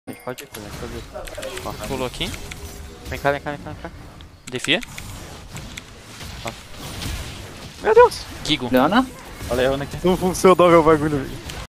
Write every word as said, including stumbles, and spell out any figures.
Pode ir, pode ir, pode ir. Pulou aqui. Vem cá, vem cá, vem cá, vem cá. Defia. Meu Deus! Gigo. Leona? Olha, eu aqui. Não funcionou meu bagulho, velho.